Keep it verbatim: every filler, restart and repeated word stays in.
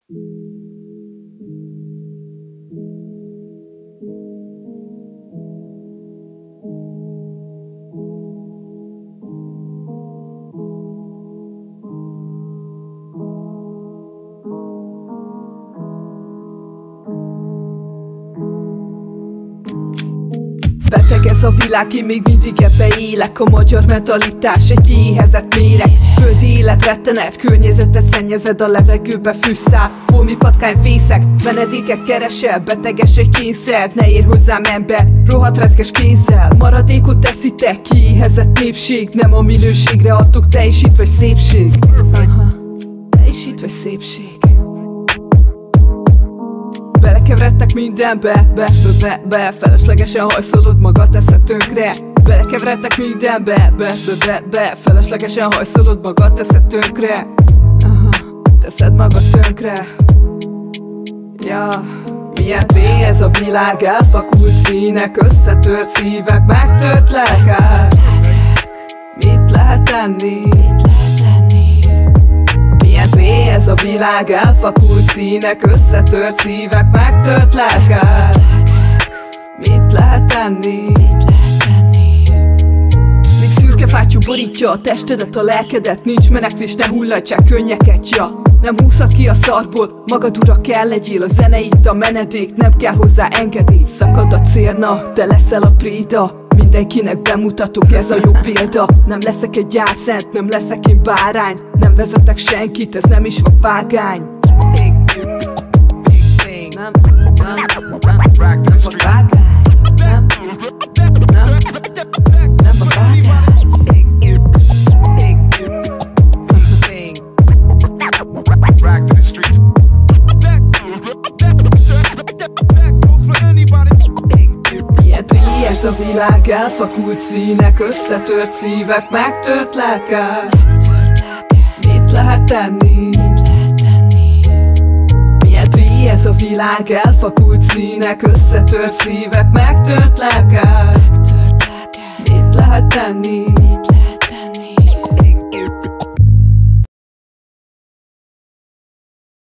Beteg ez a világ, én még mindig ebbe élek. A magyar mentalitás egy kiéhezett méreg. Földi életrettenet, környezetet szennyezed, a levegőbe fűszál. Holmi patkány fészek, menedéket keresel. Beteges egy kényszer, ne ér hozzám ember, rohadt retkes kézzel. Maradékot teszitek, kiéhezett népség. Nem a minőségre adtok, teljesít vagy szépség. Aha, teljesít vagy szépség. Belekeveredtek mindenbe, be, be, be, be. Feleslegesen hajszolod magad, teszed tönkre. Belekeveredtek mindenbe, be, be, be, be. Feleslegesen hajszolod magad, teszed tönkre. Aha, teszed magad tönkre. Ja, milyen tré ez a világ, elfakult színek, összetört szívek, megtört lelkek. Mit lehet tenni? Ez a világ, elfakult színek, összetört szívek, megtört lelkek. Mit lehet tenni? Még szürke fátyú borítja a testedet, a lelkedet. Nincs menekvés, ne hulladj csak könnyeket, ja. Nem húzhat ki a szarból, magad ura kell legyél. A zene itt a menedék, nem kell hozzá engedély. Szakad a cérna, te leszel a préda. Mindenkinek bemutatok, ez a jó példa. Nem leszek egy álszent, nem leszek én bárány. Nem vezetek senkit, ez nem is vakvágány. Nem, nem, nem, nem vakvágány. Nem, nem, nem vakvágány. Ez a világ, elfakult színek, összetört szívek, megtört lelkek. Mit lehet tenni? Milyen tri ez a világ, elfakult színek, összetört szívek, megtört lelkek. Mit lehet tenni?